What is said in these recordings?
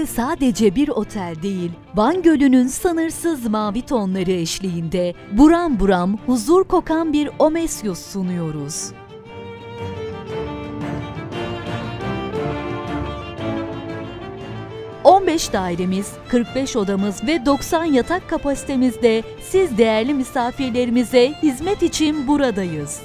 Size sadece bir otel değil, Van Gölü'nün sınırsız mavi tonları eşliğinde buram buram huzur kokan bir Omesyos sunuyoruz. ...15 dairemiz, 45 odamız ve 90 yatak kapasitemizde siz değerli misafirlerimize hizmet için buradayız.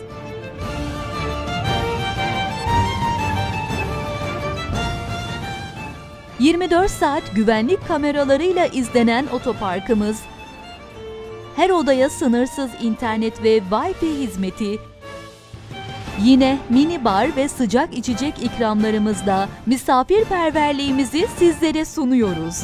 ...24 saat güvenlik kameralarıyla izlenen otoparkımız, her odaya sınırsız internet ve Wi-Fi hizmeti, yine mini bar ve sıcak içecek ikramlarımızla misafirperverliğimizi sizlere sunuyoruz.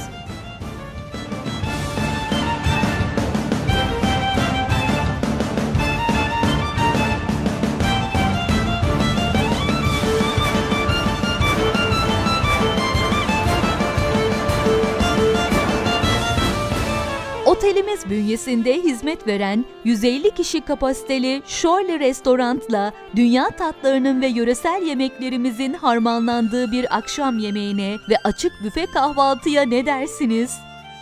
Otelimiz bünyesinde hizmet veren 150 kişi kapasiteli Shorely Restaurant'la dünya tatlarının ve yöresel yemeklerimizin harmanlandığı bir akşam yemeğine ve açık büfe kahvaltıya ne dersiniz?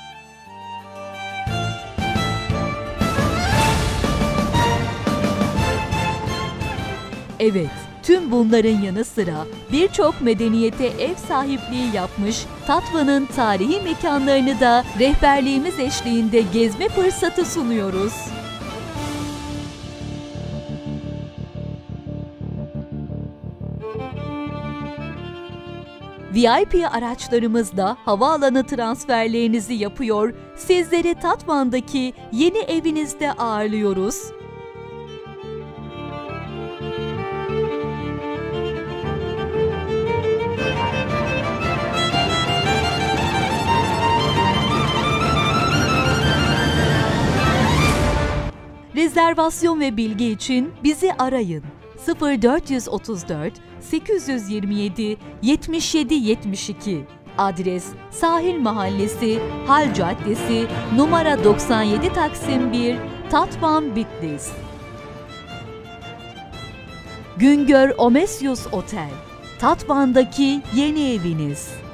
Evet. Tüm bunların yanı sıra birçok medeniyete ev sahipliği yapmış Tatvan'ın tarihi mekanlarını da rehberliğimiz eşliğinde gezme fırsatı sunuyoruz. VIP araçlarımızla havaalanı transferlerinizi yapıyor, sizleri Tatvan'daki yeni evinizde ağırlıyoruz. Rezervasyon ve bilgi için bizi arayın. 0434 827 77 72. Adres Sahil Mahallesi, Hal Caddesi, numara 97 Taksim 1, Tatvan, Bitlis. Güngör Omesyos Otel, Tatvan'daki yeni eviniz.